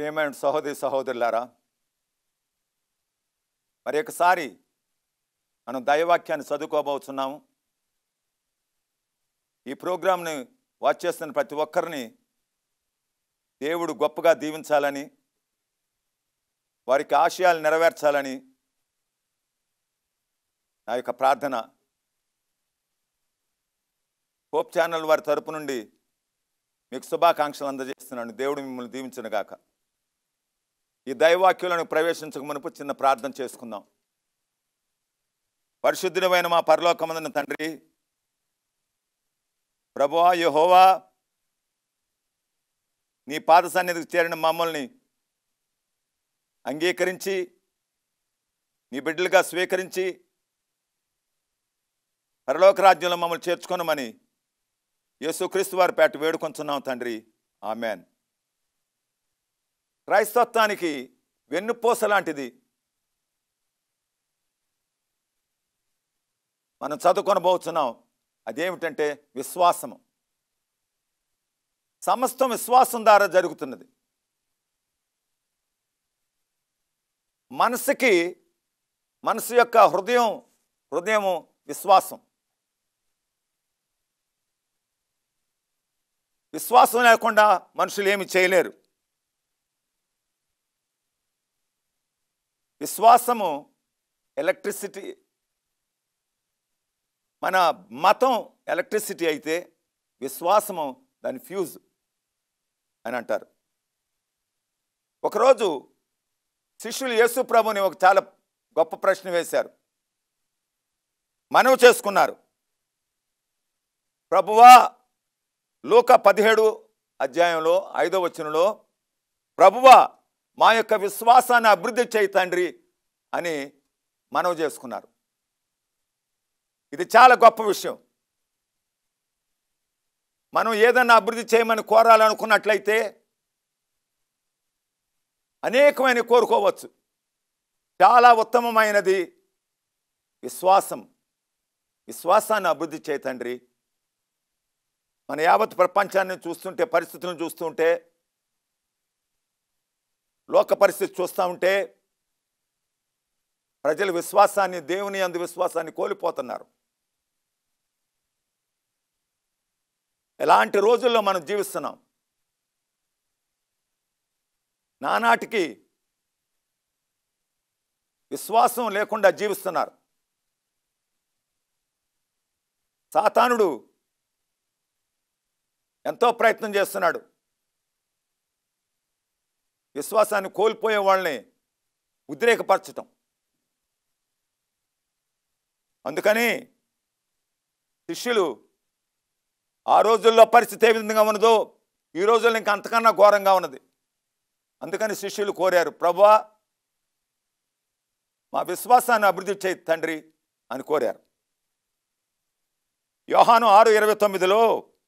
ప్రియమైన సహోదరి సహోదరులారా, మరి ఒకసారి మనం దైవవాక్యాన్ని చదువుకోబోతున్నాము. ఈ ప్రోగ్రాంని వాచ్ చేస్తున్న ప్రతి ఒక్కరిని దేవుడు గొప్పగా దీవించాలని, వారికి ఆశయాలు నెరవేర్చాలని నా యొక్క ప్రార్థన. హోప్ ఛానల్ వారి తరపు నుండి మీకు శుభాకాంక్షలు అందజేస్తున్నాను. దేవుడు మిమ్మల్ని దీవించునుగాక. ఈ దైవవాక్యాలను ప్రవేశించక మునుపు చిన్న ప్రార్థన చేసుకుందాం. పరిశుద్ధుడైన మా పరలోకమందున్న తండ్రి, ప్రభువా యెహోవా, నీ పాద సన్నిధికి చేరిన మమ్మల్ని అంగీకరించి నీ బిడ్డలుగా స్వీకరించి పరలోక రాజ్యంలో మమ్మల్ని చేర్చుకొనమని యేసుక్రీస్తు వారి పేట వేడుకొంచున్నాం తండ్రి. ఆమెన్. క్రైస్తత్వానికి వెన్నుపూస లాంటిది మనం చదువుకొనబోతున్నాం. అదేమిటంటే విశ్వాసము. సమస్తం విశ్వాసం ద్వారా జరుగుతున్నది. మనసు యొక్క హృదయము విశ్వాసం. విశ్వాసం లేకుండా మనుషులు ఏమి చేయలేరు. విశ్వాసము ఎలక్ట్రిసిటీ. మన మతం ఎలక్ట్రిసిటీ అయితే విశ్వాసము దాని ఫ్యూజ్ అని అంటారు. ఒకరోజు శిష్యులు యేసు ప్రభుని ఒక చాలా గొప్ప ప్రశ్న వేశారు. మనవి చేసుకున్నారు. ప్రభువా, లూకా 17 అధ్యాయంలో 5వ వచనంలో, ప్రభువా మా యొక్క విశ్వాసాన్ని అభివృద్ధి చేయి తండ్రి అని మనవి చేసుకున్నారు. ఇది చాలా గొప్ప విషయం. మనం ఏదన్నా అభివృద్ధి చేయమని కోరాలనుకున్నట్లయితే అనేకమైన కోరుకోవచ్చు. చాలా ఉత్తమమైనది విశ్వాసం. విశ్వాసాన్ని అభివృద్ధి చేయి తండ్రి. మన యావత్ ప్రపంచాన్ని చూస్తుంటే, పరిస్థితులను చూస్తుంటే, లోక పరిస్థితి చూస్తూ ఉంటే ప్రజలు విశ్వాసాన్ని, దేవుని యందు విశ్వాసాన్ని కోల్పోతున్నారు. ఎలాంటి రోజుల్లో మనం జీవిస్తున్నాం? నానాటికి విశ్వాసం లేకుండా జీవిస్తున్నారు. సాతానుడు ఎంతో ప్రయత్నం చేస్తున్నాడు విశ్వాసాన్ని కోల్పోయే వాళ్ళని ఉద్రేకపరచటం. అందుకని శిష్యులు ఆ రోజుల్లో పరిస్థితి ఏ విధంగా ఉన్నదో ఈ రోజుల్లో ఇంకా అంతకన్నా ఘోరంగా ఉన్నది. అందుకని శిష్యులు కోరారు, ప్రభువా మా విశ్వాసాన్ని అభివృద్ధి చేయి తండ్రి అని కోరారు. యోహాను 6:29లో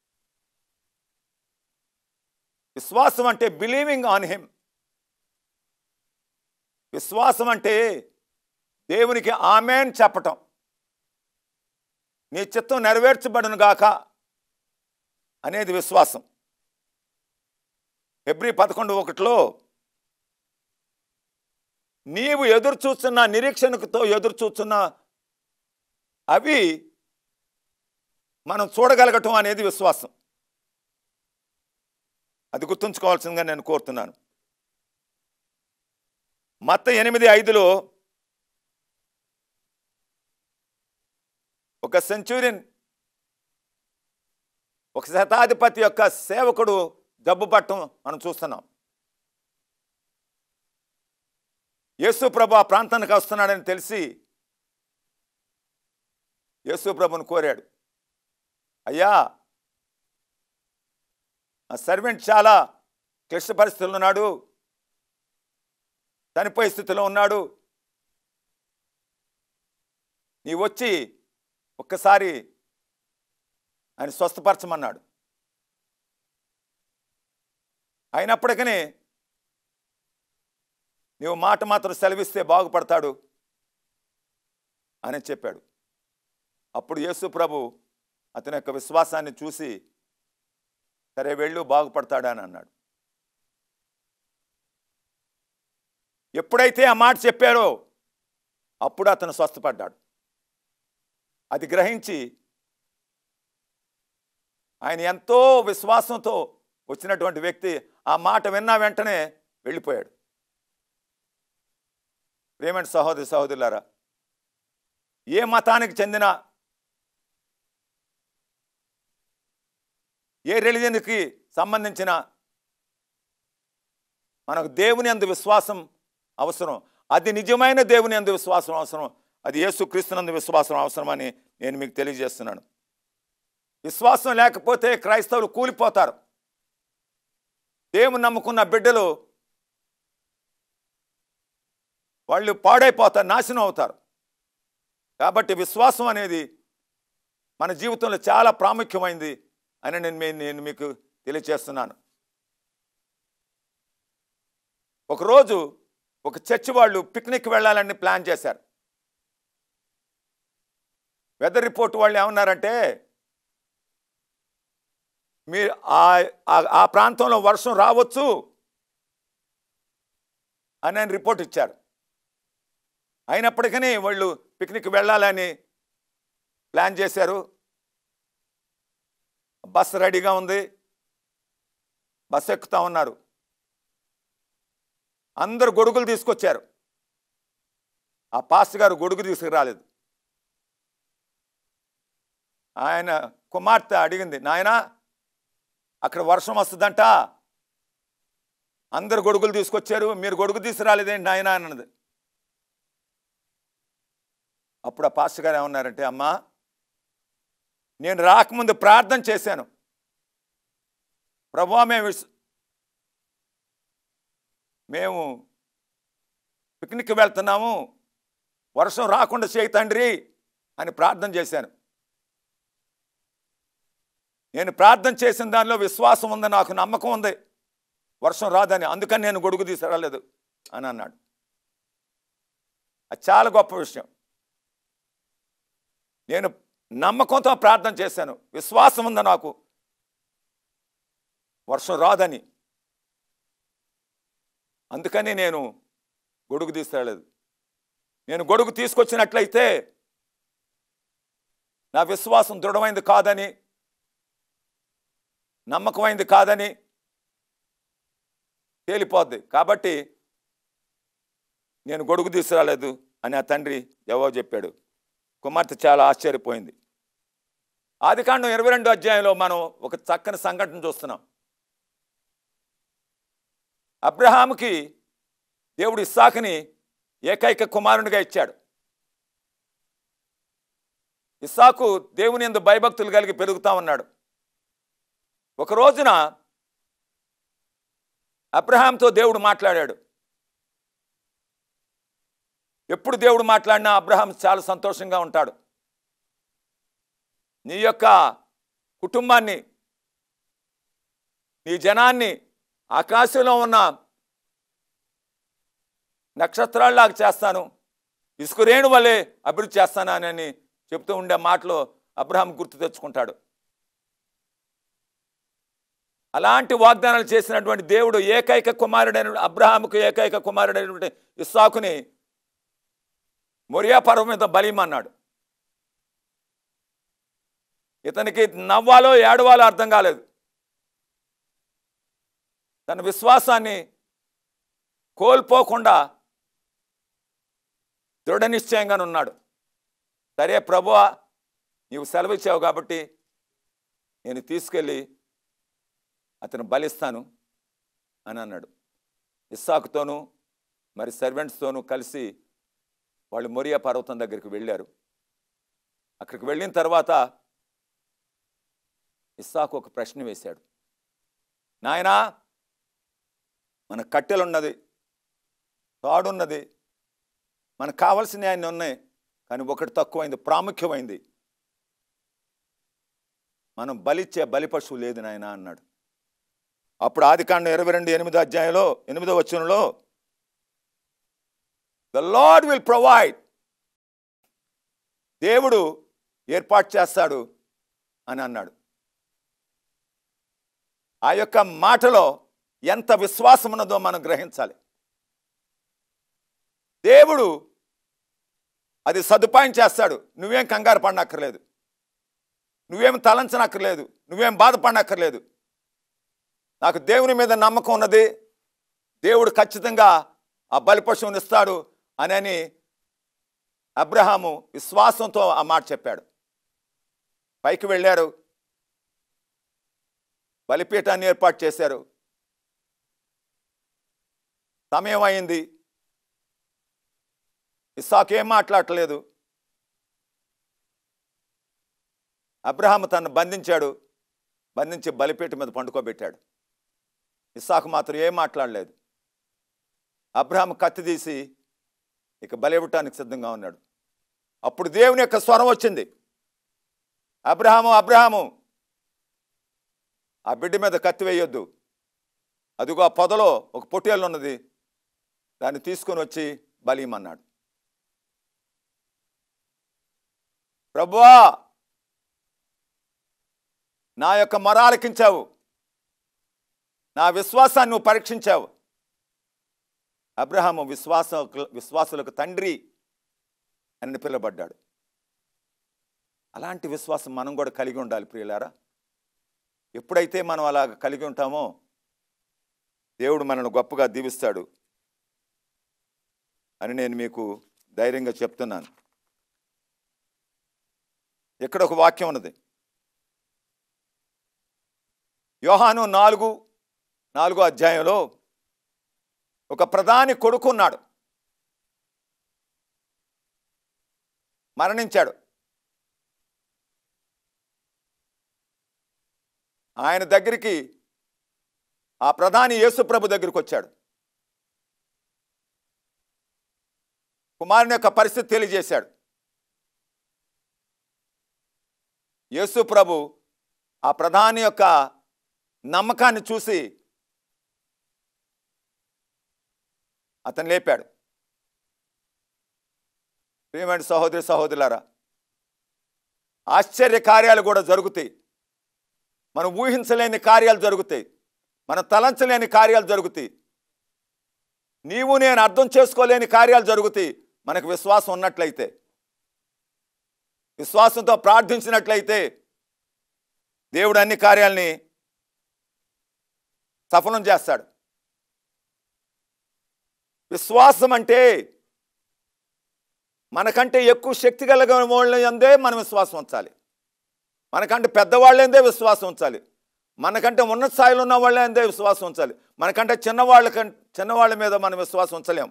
విశ్వాసం అంటే బిలీవింగ్ ఆన్ హిమ్. విశ్వాసం అంటే దేవునికి ఆమేన్ చెప్పటం. నీ చిత్తం నెరవేర్చబడును గాక అనేది విశ్వాసం. హెబ్రీ 11:1లో నీవు ఎదురు చూస్తున్న నిరీక్షణతో ఎదురు చూస్తున్న అవి మనం చూడగలగటం అనేది విశ్వాసం. అది గుర్తుంచుకోవాల్సిందిగా నేను కోరుతున్నాను. మత్తయి 8:5లో ఒక సెంచురియన్, ఒక శతాధిపతి యొక్క సేవకుడు జబ్బు పట్టడం మనం చూస్తున్నాం. యేసు ప్రభు ఆ ప్రాంతానికి వస్తున్నాడని తెలిసి యేసు ప్రభుని కోరాడు, అయ్యా ఆ సర్వెంట్ చాలా క్లిష్ట పరిస్థితుల్లో ఉన్నాడు, చనిపోయే స్థితిలో ఉన్నాడు, నీ వచ్చి ఒక్కసారి ఆయన స్వస్థపరచమన్నాడు. అయినప్పటికీ నీవు మాట మాత్రం సెలవిస్తే బాగుపడతాడు అని చెప్పాడు. అప్పుడు యేసు ప్రభు అతని యొక్క విశ్వాసాన్ని చూసి సరే వెళ్ళు బాగుపడతాడా అని అన్నాడు. ఎప్పుడైతే ఆ మాట చెప్పారో అప్పుడు అతను స్వస్థపడ్డాడు. అది గ్రహించి ఆయన ఎంతో విశ్వాసంతో వచ్చినటువంటి వ్యక్తి ఆ మాట విన్న వెంటనే వెళ్ళిపోయాడు. ప్రియమైన సహోదరి సహోదరులారా, ఏ మతానికి చెందిన, ఏ రిలీజన్కి సంబంధించిన మనకు దేవుని యందు విశ్వాసం అవసరం. అది నిజమైన దేవుని యందు విశ్వాసం అవసరం. అది యేసుక్రీస్తునందు విశ్వాసం అవసరమని నేను మీకు తెలియజేస్తున్నాను. విశ్వాసం లేకపోతే క్రైస్తవులు కూలిపోతారు. దేవుని నమ్ముకున్న బిడ్డలు వాళ్ళు పాడైపోతారు, నాశనం అవుతారు. కాబట్టి విశ్వాసం అనేది మన జీవితంలో చాలా ప్రాముఖ్యమైంది అని నేను మీకు తెలియజేస్తున్నాను. ఒకరోజు ఒక చర్చి వాళ్ళు పిక్నిక్ వెళ్ళాలని ప్లాన్ చేశారు. వెదర్ రిపోర్ట్ వాళ్ళు ఏమన్నారంటే, మీరు ఆ ప్రాంతంలో వర్షం రావచ్చు అని రిపోర్ట్ ఇచ్చారు. అయినప్పటికీ వాళ్ళు పిక్నిక్ వెళ్ళాలని ప్లాన్ చేశారు. బస్సు రెడీగా ఉంది, బస్సు ఎక్కుతా ఉన్నారు. అందరు గొడుగులు తీసుకొచ్చారు. ఆ పాస్టర్ గారు గొడుగు తీసుకురాలేదు. ఆయన కుమార్తె అడిగింది, నాయనా అక్కడ వర్షం వస్తుందంట, అందరు గొడుగులు తీసుకొచ్చారు, మీరు గొడుగు తీసుకురాలేదేంటి నాయనా అన్నది. అప్పుడు ఆ పాస్టర్ గారు ఏమన్నారంటే, అమ్మా నేను రాకముందు ప్రార్థన చేశాను, ప్రభువా మేము పిక్నిక్ వెళ్తున్నాము, వర్షం రాకుండా చేయి తండ్రి అని ప్రార్థన చేశాను. నేను ప్రార్థన చేసిన దానిలో విశ్వాసం ఉంది, నాకు నమ్మకం ఉంది వర్షం రాదని, అందుకని నేను గొడుగు తీసుకురాలేదు అని అన్నాడు. అది చాలా గొప్ప విషయం. నేను నమ్మకంతో ప్రార్థన చేశాను, విశ్వాసం ఉంది నాకు వర్షం రాదని, అందుకని నేను గొడుగు తీసుకురాలేదు. నేను గొడుగు తీసుకొచ్చినట్లయితే నా విశ్వాసం దృఢమైంది కాదని, నమ్మకమైంది కాదని తేలిపోద్ది. కాబట్టి నేను గొడుగు తీసుకురాలేదు అని ఆ తండ్రి జవాబు చెప్పాడు. కుమార్తె చాలా ఆశ్చర్యపోయింది. ఆదికాండం 22వ అధ్యాయంలో మనం ఒక చక్కని సంఘటన చూస్తున్నాం. అబ్రహాముకి దేవుడు ఇస్సాకుని ఏకైక కుమారునిగా ఇచ్చాడు. ఇస్సాకు దేవుని యందు భయభక్తులు కలిగి పెరుగుతూ ఉన్నాడు. ఒక రోజున అబ్రహాంతో దేవుడు మాట్లాడాడు. ఎప్పుడు దేవుడు మాట్లాడినా అబ్రహాం చాలా సంతోషంగా ఉంటాడు. నీ యొక్క కుటుంబాన్ని, నీ జనాన్ని ఆకాశంలో ఉన్న నక్షత్రాల్లాగా చేస్తాను, ఇసుక రేణు వలె అభివృద్ధి చేస్తానని చెప్తూ ఉండే మాటలో అబ్రహాం గుర్తు తెచ్చుకుంటాడు. అలాంటి వాగ్దానాలు చేసినటువంటి దేవుడు ఏకైక కుమారుడైన అబ్రహాముకు ఏకైక కుమారుడైనటువంటి ఇస్సాకుని మొరియా పర్వతం మీద బలిమన్నాడు. ఇతనికి నవ్వాలో ఏడవాలో అర్థం కాలేదు. తన విశ్వాసాన్ని కోల్పోకుండా దృఢ నిశ్చయంగానే ఉన్నాడు. సరే ప్రభువా, నీవు సెలవిచ్చావు కాబట్టి నేను తీసుకెళ్ళి అతను బలిస్తాను అని అన్నాడు. ఇస్సాకుతోనూ మరి సర్వెంట్స్తోనూ కలిసి వాళ్ళు మొరియా పర్వతం దగ్గరికి వెళ్ళారు. అక్కడికి వెళ్ళిన తర్వాత ఇస్సాకు ఒక ప్రశ్న వేశాడు. నాయనా, మన కట్టెలున్నది, తాడున్నది, మనకు కావాల్సిన అన్నీ ఉన్నాయి, కానీ ఒకటి తక్కువైంది, ప్రాముఖ్యమైంది, మనం బలిచ్చే బలి పశువు లేదు నాయనా అన్నాడు. అప్పుడు ఆదికాండం 22:8 అధ్యాయంలో 8వ వచనంలో ద లార్డ్ విల్ ప్రొవైడ్, దేవుడు ఏర్పాటు చేస్తాడు అని అన్నాడు. ఆ యొక్క మాటలో ఎంత విశ్వాసం ఉన్నదో మనం గ్రహించాలి. దేవుడు అది సదుపాయం చేస్తాడు. నువ్వేం కంగారు పడనక్కర్లేదు, నువ్వేం తలంచనక్కర్లేదు, నువ్వేం బాధపడనక్కర్లేదు. నాకు దేవుని మీద నమ్మకం ఉన్నది, దేవుడు ఖచ్చితంగా ఆ బలిపశువుని ఇస్తాడు అని అబ్రహాము విశ్వాసంతో ఆ మాట చెప్పాడు. పైకి వెళ్ళారు, బలిపీఠాన్ని ఏర్పాటు చేశారు. సమయం అయింది, ఇస్సాకు ఏం మాట్లాడట్లేదు. అబ్రహాము తను బంధించాడు, బంధించి బలిపీఠం మీద పండుకోబెట్టాడు. ఇస్సాకు మాత్రం ఏం మాట్లాడలేదు. అబ్రహాము కత్తి తీసి ఇక బలి ఇవ్వటానికి సిద్ధంగా ఉన్నాడు. అప్పుడు దేవుని యొక్క స్వరం వచ్చింది, అబ్రహాము అబ్రహాము, ఆ బిడ్డ మీద కత్తి వేయొద్దు, అదిగో ఆ పొదలో ఒక పొట్టేలు ఉన్నది, దాన్ని తీసుకొని వచ్చి బలి ఇమ్మన్నాడు. ప్రభువా, నా యొక్క మొర ఆలకించావు, నా విశ్వాసాన్ని నువ్వు పరీక్షించావు. అబ్రహాము విశ్వాసులకు తండ్రి అని పిలువబడ్డాడు. అలాంటి విశ్వాసం మనం కూడా కలిగి ఉండాలి ప్రియులారా. ఎప్పుడైతే మనం అలా కలిగి ఉంటామో దేవుడు మనల్ని గొప్పగా దీవిస్తాడు అని నేను మీకు ధైర్యంగా చెప్తున్నాను. ఇక్కడ ఒక వాక్యం ఉన్నది, యోహాను 4వ అధ్యాయంలో ఒక ప్రధాని కొడుకున్నాడు, మరణించాడు. ఆయన దగ్గరికి ఆ ప్రధాని యేసుప్రభు దగ్గరికి వచ్చాడు. కుమారుని యొక్క పరిస్థితి తెలియజేశాడు. యేసుప్రభు ఆ ప్రధాని యొక్క నమ్మకాన్ని చూసి అతను లేపాడు. ప్రియమైన సహోదరి సహోదరులారా, ఆశ్చర్య కార్యాలు కూడా జరుగుతాయి. మనం ఊహించలేని కార్యాలు జరుగుతాయి, మనం తలంచలేని కార్యాలు జరుగుతాయి, నీవు నేను అర్థం చేసుకోలేని కార్యాలు జరుగుతాయి. మనకు విశ్వాసం ఉన్నట్లయితే, విశ్వాసంతో ప్రార్థించినట్లయితే దేవుడు అన్ని కార్యాలని సఫలం చేస్తాడు. విశ్వాసం అంటే మనకంటే ఎక్కువ శక్తి కలిగిన వాళ్ళ యందే మనం విశ్వాసం ఉంచాలి, మనకంటే పెద్దవాళ్ళందే విశ్వాసం ఉంచాలి, మనకంటే ఉన్నత స్థాయిలో ఉన్న వాళ్ళందే విశ్వాసం ఉంచాలి. మనకంటే చిన్నవాళ్ళ మీద మనం విశ్వాసం ఉంచలేం.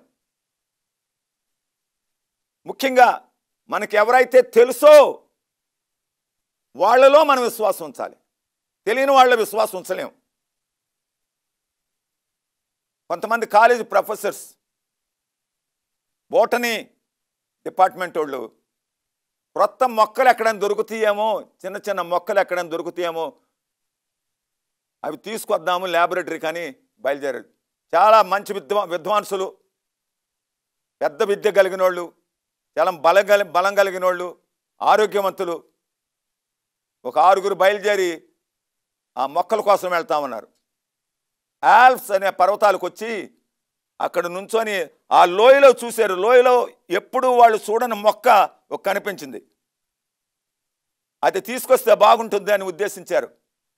ముఖ్యంగా మనకి ఎవరైతే తెలుసో వాళ్ళలో మనం విశ్వాసం ఉంచాలి, తెలియని వాళ్ళ విశ్వాసం ఉంచలేం. కొంతమంది కాలేజీ ప్రొఫెసర్స్, బోటనీ డిపార్ట్మెంట్ వాళ్ళు క్రొత్త మొక్కలు ఎక్కడైనా దొరుకుతాయేమో, చిన్న చిన్న మొక్కలు ఎక్కడైనా దొరుకుతాయేమో అవి తీసుకొద్దాము ల్యాబొరేటరీ కానీ బయలుదేరారు. చాలా మంచి విద్వాంసులు, పెద్ద విద్య కలిగిన వాళ్ళు, చాలా బలం కలిగిన వాళ్ళు, ఆరోగ్యవంతులు ఒక 6గురు బయలుదేరి ఆ మొక్కల కోసం వెళ్తామన్నారు. ఆల్ప్స్ అనే పర్వతాలకు వచ్చి అక్కడ నుంచొని ఆ లోయలో చూశారు. లోయలో ఎప్పుడు వాళ్ళు చూడని మొక్క ఒక కనిపించింది, అది తీసుకొస్తే బాగుంటుంది అని ఉద్దేశించారు.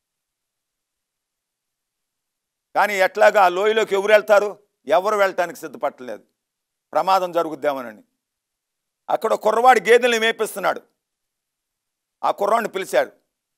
కానీ ఎట్లాగా ఆ లోయలోకి ఎవరు వెళ్తారు? ఎవరు వెళ్ళటానికి సిద్ధపడలేదు, ప్రమాదం జరుగుద్దామనని. అక్కడ కుర్రవాడి గేదెల్ని మేపిస్తున్నాడు. ఆ కుర్రాడిని పిలిచాడు,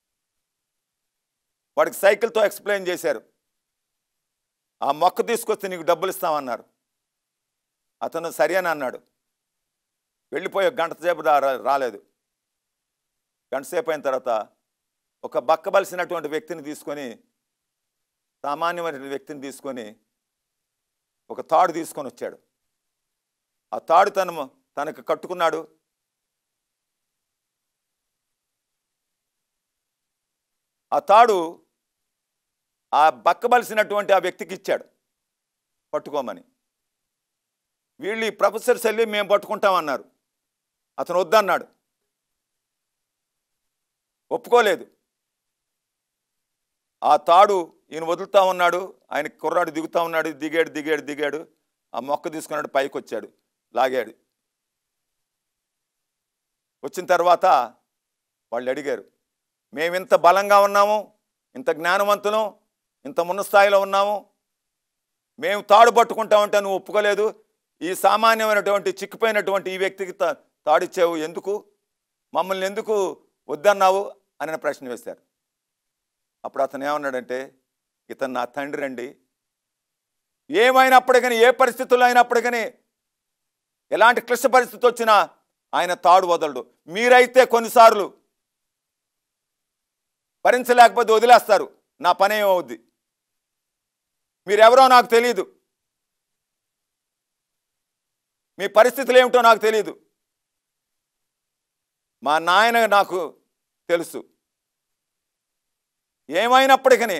వాడికి సైకిల్తో ఎక్స్ప్లెయిన్ చేశారు. ఆ మొక్క తీసుకొస్తే నీకు డబ్బులు ఇస్తామన్నారు. అతను సరి అని అన్నాడు. వెళ్ళిపోయే గంట సేపు రాలేదు. గంట సేపు అయిన తర్వాత ఒక బక్కబలిసినటువంటి వ్యక్తిని తీసుకొని, సామాన్యమైన వ్యక్తిని తీసుకొని ఒక తాడు తీసుకొని వచ్చాడు. ఆ తాడు తనకు కట్టుకున్నాడు. ఆ తాడు ఆ బక్కబలిసినటువంటి ఆ వ్యక్తికి ఇచ్చాడు పట్టుకోమని. వీళ్ళు ఈ ప్రొఫెసర్స్ వెళ్ళి మేము పట్టుకుంటామన్నారు. అతను వద్దన్నాడు, ఒప్పుకోలేదు. ఆ తాడు ఈయన వదులుతా ఉన్నాడు, ఆయన కుర్రాడు దిగుతూ ఉన్నాడు. దిగాడు. ఆ మొక్క తీసుకున్నాడు, పైకి వచ్చాడు. లాగాడు. వచ్చిన తర్వాత వాళ్ళు అడిగారు, మేమింత బలంగా ఉన్నాము, ఇంత జ్ఞానవంతులం, ఇంత మున్న స్థాయిలో ఉన్నాము, మేము తాడు పట్టుకుంటామంటే నువ్వు ఒప్పుకోలేదు, ఈ సామాన్యమైనటువంటి చిక్కిపోయినటువంటి ఈ వ్యక్తికి తాడిచ్చావు, ఎందుకు మమ్మల్ని ఎందుకు వద్దన్నావు అని ప్రశ్న వేశారు. అప్పుడు అతను ఏమన్నాడంటే, ఇతను నా తండ్రి అండి, ఏమైనప్పటికీ ఏ పరిస్థితుల్లో అయినప్పటికీ ఎలాంటి క్లిష్ట పరిస్థితి వచ్చినా ఆయన తాడు వదలడు. మీరైతే కొన్నిసార్లు భరించలేకపోతే వదిలేస్తారు, నా పని ఏమవుద్ది, మీరెవరో నాకు తెలియదు, మీ పరిస్థితులు ఏమిటో నాకు తెలియదు, మా నాయన నాకు తెలుసు, ఏమైనప్పటికీ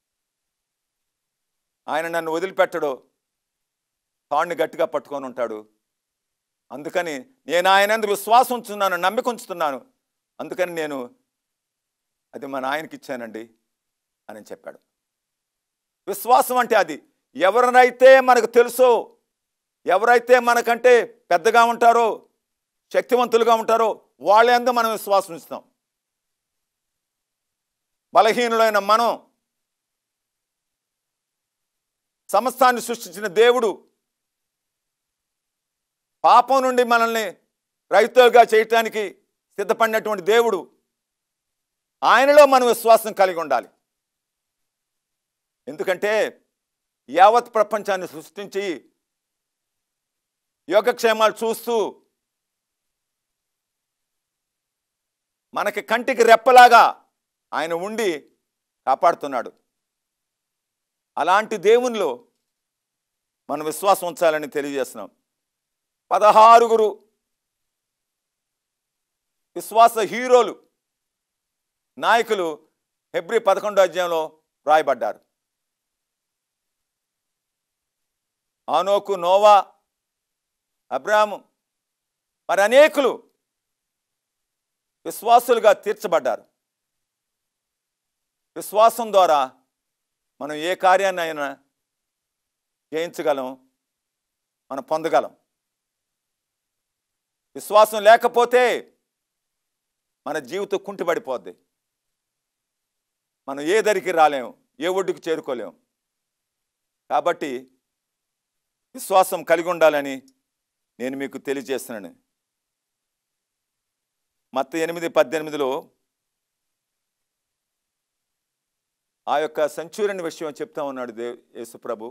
ఆయన నన్ను వదిలిపెట్టడు, తాడిని గట్టిగా పట్టుకొని ఉంటాడు. అందుకని నేను ఆయన యందు విశ్వాసం ఉంచుతున్నాను, నమ్మిక ఉంచుతున్నాను, అందుకని నేను అది మా నాయనకి ఇచ్చానండి అని చెప్పాడు. విశ్వాసం అంటే అది. ఎవరినైతే మనకు తెలుసో, ఎవరైతే మనకంటే పెద్దగా ఉంటారో, శక్తివంతులుగా ఉంటారో వాళ్ళ యందు మనం విశ్వాసం ఇస్తాం. బలహీనులైన మనం, సమస్తాన్ని సృష్టించిన దేవుడు, పాపం నుండి మనల్ని రహితులుగా చేయటానికి సిద్ధపడినటువంటి దేవుడు, ఆయనలో మనం విశ్వాసం కలిగి ఉండాలి. ఎందుకంటే యావత్ ప్రపంచాన్ని సృష్టించి యోగక్షేమాలు చూస్తూ మనకి కంటికి రెప్పలాగా ఆయన ఉండి కాపాడుతున్నాడు. అలాంటి దేవునిలో మనం విశ్వాసం ఉంచాలని తెలియజేస్తున్నాం. 16 విశ్వాస హీరోలు, నాయకులు హెబ్రీ 11వ అధ్యాయంలో రాయబడ్డారు. ఆనోకు, నోవా, అబ్రాహాము, మరి అనేకులు విశ్వాసులుగా తీర్చబడ్డారు. విశ్వాసం ద్వారా మనం ఏ కార్యాన్ని అయినా జయించగలం, మనం పొందగలం. విశ్వాసం లేకపోతే మన జీవితం కుంటిపడిపోద్ది, మనం ఏ దరికి రాలేము, ఏ ఒడ్డుకు చేరుకోలేము. కాబట్టి విశ్వాసం కలిగి ఉండాలని నేను మీకు తెలియజేస్తున్నాను. మత్తయి 8:18లో ఆ యొక్క సెంచురియన్ విషయం చెప్తా ఉన్నాడు యేసు ప్రభు.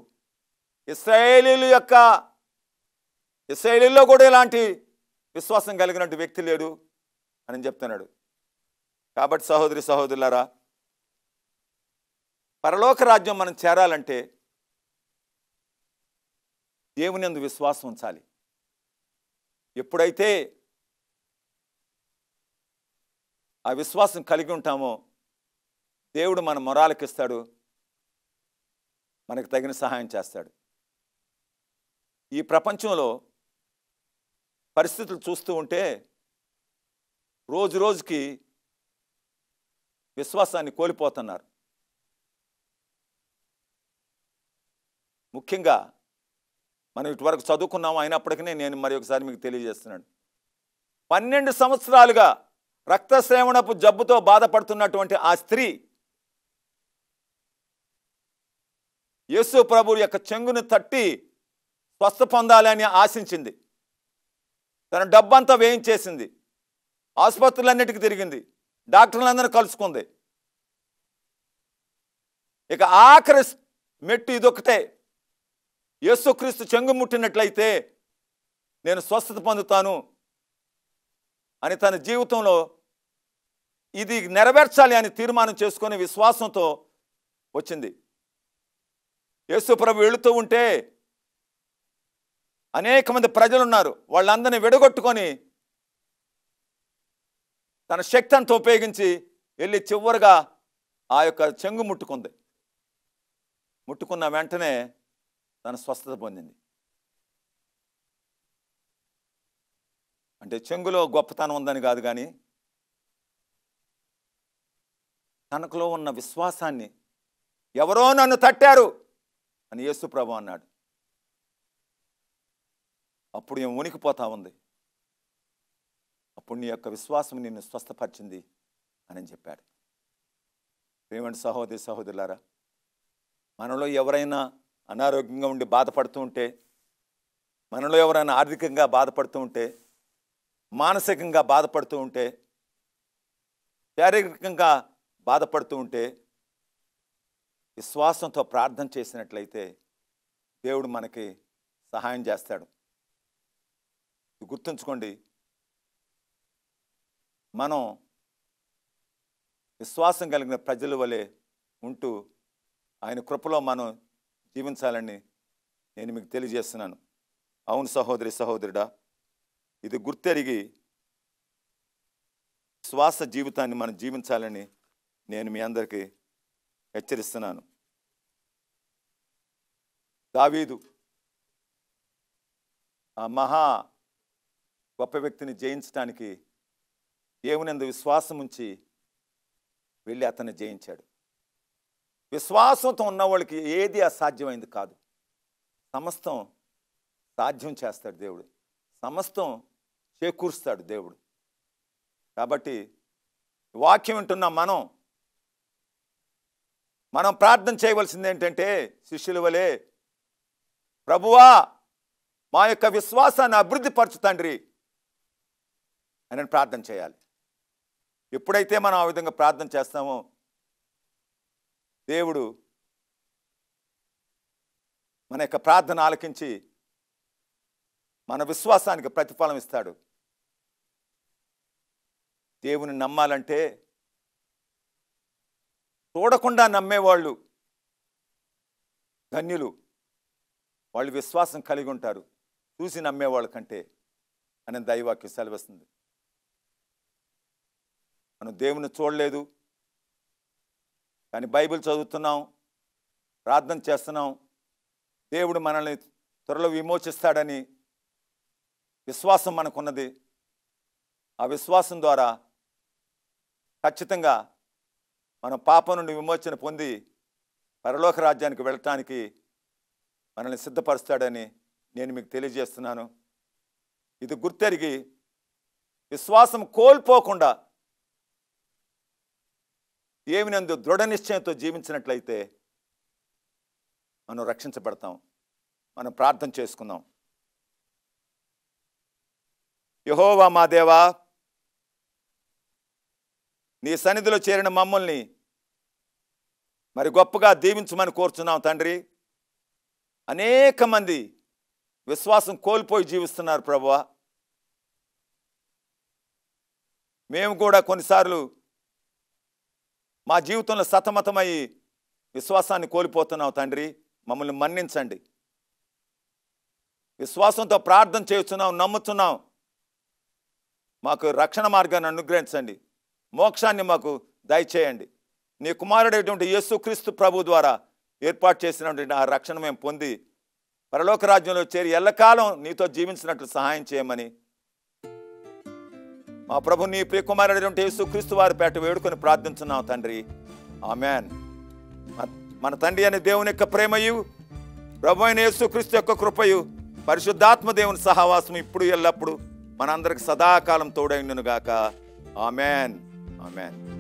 ఇశ్రాయేలీల్లో కూడా ఇలాంటి విశ్వాసం కలిగినట్టు వ్యక్తి లేడు అని చెప్తున్నాడు. కాబట్టి సహోదరి సహోదరులారా, పరలోక రాజ్యం మనం చేరాలంటే దేవుని యందు విశ్వాసం ఉంచాలి. ఎప్పుడైతే ఆ విశ్వాసం కలిగి ఉంటామో దేవుడు మన మొరాలకిస్తాడు, మనకు తగిన సహాయం చేస్తాడు. ఈ ప్రపంచంలో పరిస్థితులు చూస్తూ ఉంటే రోజు రోజుకి విశ్వాసాన్ని కోల్పోతున్నారు. ముఖ్యంగా మనం ఇటువరకు చదువుకున్నాము, అయినప్పటికీ నేను మరి ఒకసారి మీకు తెలియజేస్తున్నాను. 12 సంవత్సరాలుగా రక్తస్రావణపు జబ్బుతో బాధపడుతున్నటువంటి ఆ స్త్రీ యేసు ప్రభు యొక్క చెంగును తట్టి స్వస్థ పొందాలని ఆశించింది. తన డబ్బంతా వేయించేసింది, ఆసుపత్రులన్నిటికీ తిరిగింది, డాక్టర్లందరూ కలుసుకుంది. ఇక ఆఖరి మెట్టు ఇదొకటే, యేసుక్రీస్తు చెంగు ముట్టినట్లయితే నేను స్వస్థత పొందుతాను అని తన జీవితంలో ఇది నెరవేర్చాలి అని తీర్మానం చేసుకొని విశ్వాసంతో వచ్చింది. యేసు ప్రభు వెళుతూ ఉంటే అనేక మంది ప్రజలు ఉన్నారు, వాళ్ళందరినీ విడగొట్టుకొని తన శక్తి అంతా ఉపయోగించి వెళ్ళి చివరిగా ఆ యొక్క చెంగు ముట్టుకుంది. ముట్టుకున్న వెంటనే తన స్వస్థత పొందింది. అంటే చెంగులో గొప్పతనం ఉందని కాదు, కానీ తనకులో ఉన్న విశ్వాసాన్ని, ఎవరో నన్ను తట్టారు అని యేసు ప్రభు అన్నాడు. అప్పుడు ఏం ఉనికిపోతా ఉంది. అప్పుడు నీ యొక్క విశ్వాసం నిన్ను స్వస్థపరిచింది అని చెప్పాడు. ప్రియమైన సహోదరి సహోదరులారా, మనలో ఎవరైనా అనారోగ్యంగా ఉండి బాధపడుతూ ఉంటే, మనలో ఎవరైనా ఆర్థికంగా బాధపడుతూ ఉంటే, మానసికంగా బాధపడుతూ ఉంటే, శారీరకంగా బాధపడుతూ ఉంటే, విశ్వాసంతో ప్రార్థన చేసినట్లయితే దేవుడు మనకి సహాయం చేస్తాడు. గుర్తుంచుకోండి, మనం విశ్వాసం కలిగిన ప్రజల వలె ఉంటూ ఆయన కృపలో మనం జీవించాలని నేను మీకు తెలియజేస్తున్నాను. అవును సహోదరి సహోదరుడా, ఇది గుర్తెరిగి విశ్వాస జీవితాన్ని మనం జీవించాలని నేను మీ అందరికీ హెచ్చరిస్తున్నాను. దావీదు ఆ మహా గొప్ప వ్యక్తిని జయించడానికి దేవునందు విశ్వాసం ఉంచి వెళ్ళి అతన్ని జయించాడు. విశ్వాసంతో ఉన్న వాళ్ళకి ఏది అసాధ్యమైంది కాదు. సమస్తం సాధ్యం చేస్తాడు దేవుడు, సమస్తం చేకూరుస్తాడు దేవుడు. కాబట్టి వాక్యం వింటున్న మనం ప్రార్థన చేయవలసింది ఏంటంటే, శిష్యుల వలె, ప్రభువా మా యొక్క విశ్వాసాన్ని అభివృద్ధి పరచు తండ్రి అని ప్రార్థన చేయాలి. ఎప్పుడైతే మనం ఆ విధంగా ప్రార్థన చేస్తామో దేవుడు మన యొక్క ప్రార్థన ఆలకించి మన విశ్వాసానికి ప్రతిఫలం ఇస్తాడు. దేవుని నమ్మాలంటే చూడకుండా నమ్మేవాళ్ళు ధన్యులు, వాళ్ళు విశ్వాసం కలిగి ఉంటారు చూసి నమ్మేవాళ్ళ కంటే అని దైవవాక్యం సెలవిస్తుంది. మనం దేవుని చూడలేదు కానీ బైబిల్ చదువుతున్నాం, ప్రార్థన చేస్తున్నాం, దేవుడు మనల్ని త్వరలో విమోచిస్తాడని విశ్వాసం మనకున్నది. ఆ విశ్వాసం ద్వారా ఖచ్చితంగా మనం పాపం నుండి విమోచన పొంది పరలోక రాజ్యానికి వెళ్ళటానికి మనల్ని సిద్ధపరుస్తాడని నేను మీకు తెలియజేస్తున్నాను. ఇది గుర్తెరిగి విశ్వాసం కోల్పోకుండా దేవునందు దృఢ నిశ్చయంతో జీవించినట్లయితే మనం రక్షించబడతాం. మనం ప్రార్థన చేసుకుందాం. యెహోవా మా దేవా, నీ సన్నిధిలో చేరిన మమ్మల్ని మరి గొప్పగా దీవించమని కోరుచున్నాం తండ్రి. అనేక మంది విశ్వాసం కోల్పోయి జీవిస్తున్నారు ప్రభువా. మేము కూడా కొన్నిసార్లు మా జీవితంలో సతమతమయ్యి విశ్వాసాన్ని కోల్పోతున్నాం తండ్రి. మమ్మల్ని మన్నించండి. విశ్వాసంతో ప్రార్థన చేస్తున్నాం, నమ్ముతున్నాం. మాకు రక్షణ మార్గాన్ని అనుగ్రహించండి, మోక్షాన్ని మాకు దయచేయండి. నీ కుమారుడైనటువంటి యేసుక్రీస్తు ప్రభు ద్వారా ఏర్పాటు చేసినటువంటి ఆ రక్షణ మేము పొంది పరలోక రాజ్యంలో చేరి ఎల్లకాలం నీతో జీవించినట్లు సహాయం చేయమని మా ప్రభు నీ ప్రియ కుమారుడైనటువంటి యేసుక్రీస్తు వారి పేట వేడుకొని ప్రార్థించున్నాం తండ్రి. ఆమేన్. మన తండ్రి అనే దేవుని యొక్క ప్రేమయు, ప్రభు అయిన యేసుక్రీస్తు యొక్క కృపయు, పరిశుద్ధాత్మ దేవుని సహవాసం ఇప్పుడు ఎల్లప్పుడు మనందరికి సదాకాలం తోడైండును గాక. ఆమేన్. ఆమేన్.